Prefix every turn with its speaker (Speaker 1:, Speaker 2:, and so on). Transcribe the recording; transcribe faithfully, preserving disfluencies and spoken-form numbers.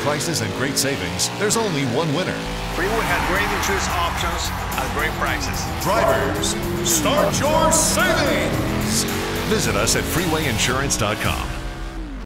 Speaker 1: prices and great savings, there's only one winner.
Speaker 2: Freeway has great insurance options at great prices.
Speaker 1: Drivers, start your savings! Visit us at freeway insurance dot com.